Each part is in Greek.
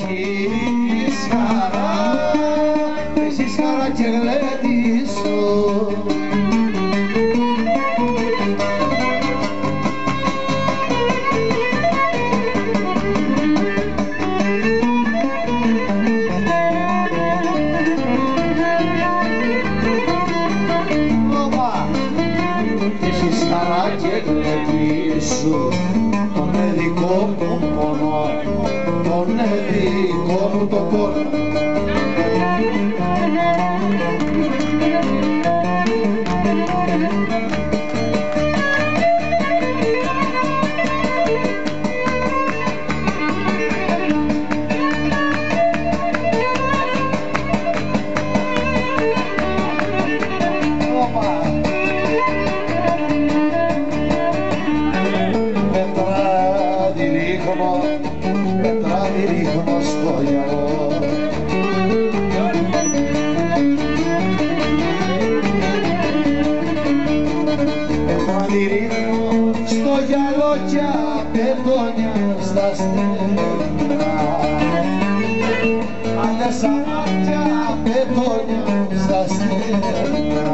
Έχεις χαρά και γλέντισο. Έχεις χαρά και γλέντισο. Τον δικό μου πόνο, τον δικό μου το πόνο. Πετράδι ρίχνω στο γυαλό. Πετράδι ρίχνω στο γυαλό κι απεντόνια στα στέλνα. Άλλες αμάτια απεντόνια στα στέλνα.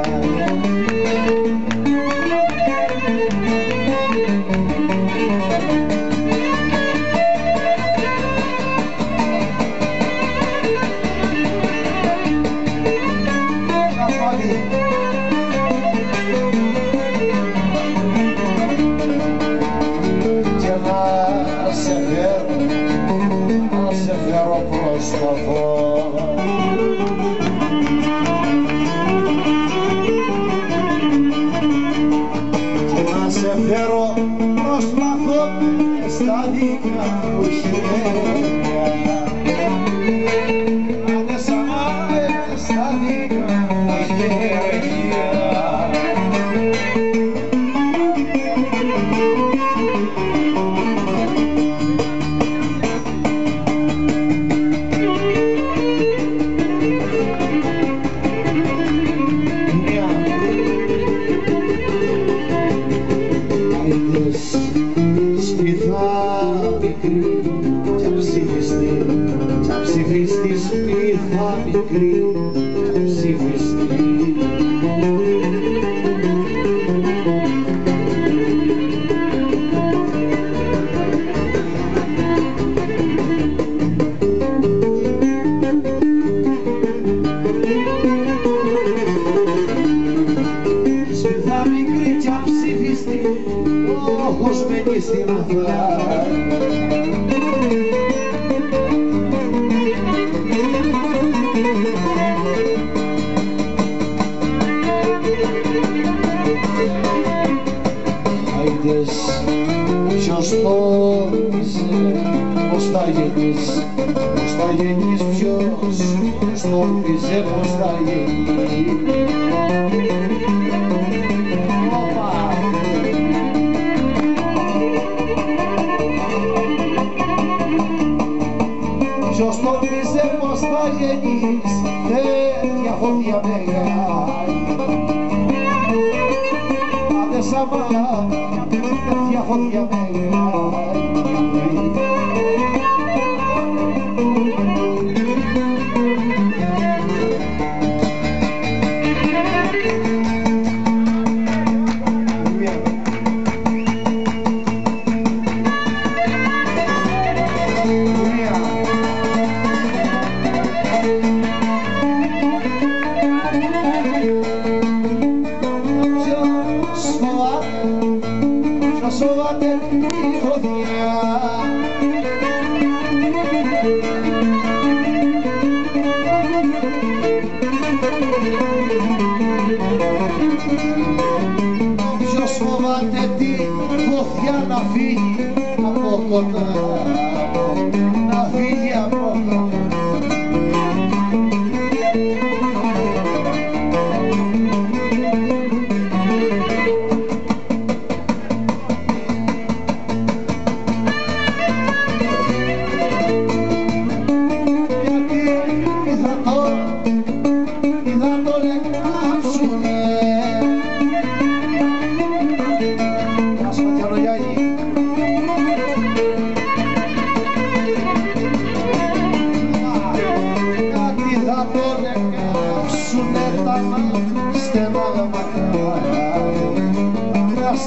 Και να σε φέρω προσπαθώ. Και να σε φέρω προσπαθώ στα δικά μου χέρια. Άντε σαμάνε στα δικά μου χέρια. Σπίθα μικρή κι αψήφιστη, κι αψήφιστη σπίθα μικρή κι αψήφιστη. Σπίθα μικρή κι αψήφιστη, όπως μένει στην Αθήνα. Άιντες, ποιος τόλμησε, πως θα γεννείς, ποιος τόλμησε, πως θα γεννείς. Ποιος τόλμησε πως θα γεννείς τέτοια φωτιά μεγάλη. Άντε σαμά, τέτοια φωτιά μεγάλη. Σοβάται η φωτιά. Ποιος φοβάται τη φωτιά να φύγει από κοντά, να φύγει από κοντά.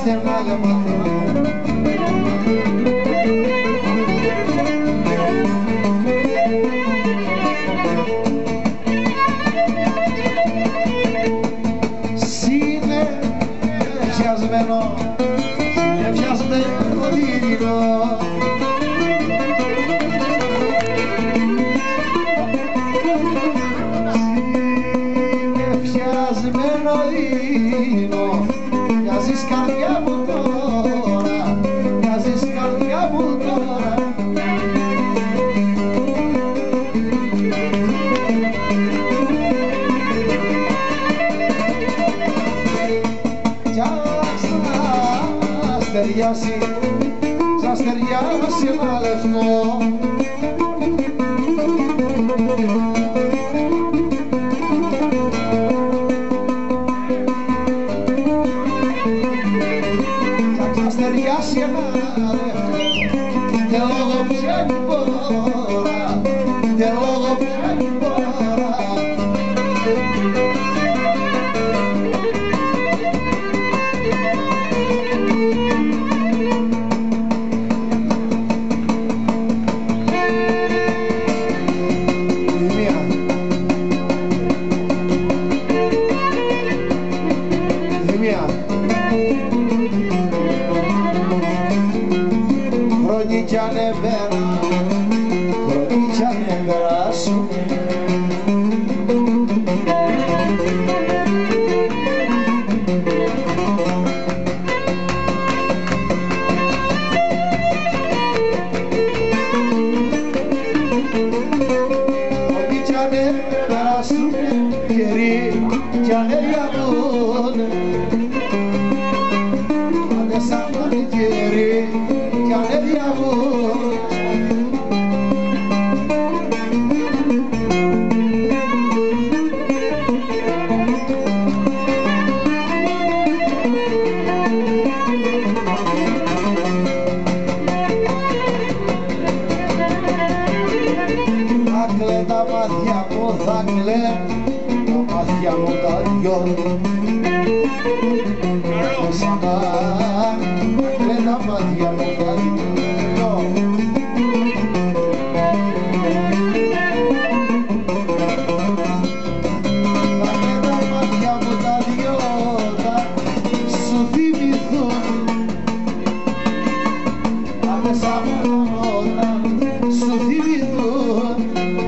Σας ταιριάσει ένα λευκό σας ταιριάσει ένα λευκό και λόγω πια την πόρα και λόγω πια την πόρα κι ανεβαίνα, χρόνια κι ανεβράσουν χρόνια κι ανεβράσουν καιροί κι ανεβιαβούν άντε σαν τον καιροί κι ανεβιαβούν θα κλαίγε τα μάτια μου, θα κλαίγε τα μάτια μου τα δυο σαν τα κλαίγε τα μάτια μου τα δυο θα κλαίγε τα μάτια μου τα δυο θα σου θυμηθούν άντε σαν μόνα σου θυμηθούν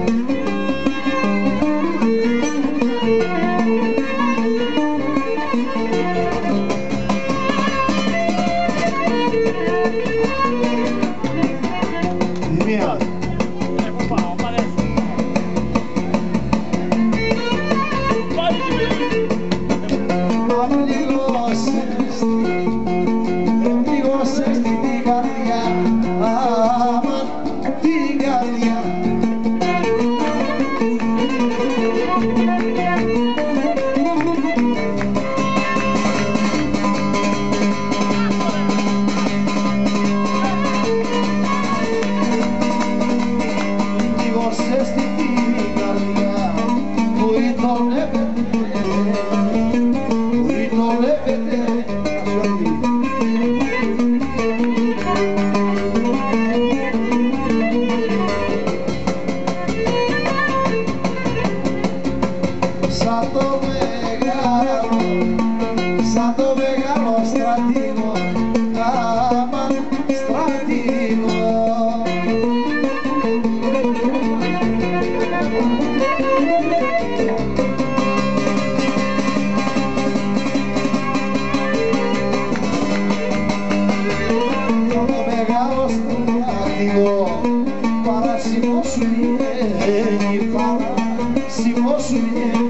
πληγώσες την καρδιά, αμάν την καρδιά πληγώσες την καρδιά που ητονεύεται σαν το μεγάλο στρατηγό, αμάν στρατηγό σαν το μεγάλο στρατηγό παράσημο σου βγαίνει, παράσημο σου βγαίνει